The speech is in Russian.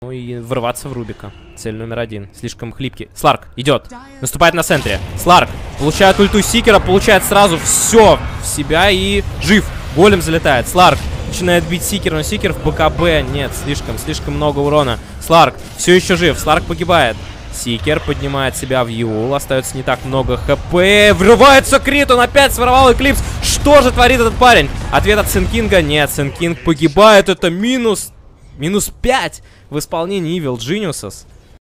Ну и врываться в Рубика. Цель номер 1. Слишком хлипкий. Сларк идет. Наступает на центре. Сларк получает ульту Сикера, получает сразу все в себя и жив. Голем залетает. Сларк начинает бить Сикера, но Сикер в БКБ. Нет, слишком много урона. Сларк все еще жив. Сларк погибает. Сикер поднимает себя в Юл. Остается не так много хп. Врывается крит. Он опять своровал эклипс. Что же творит этот парень? Ответ от Сенкинга. Нет, Сенкинг погибает. Это минус 5 в исполнении Evil Geniuses.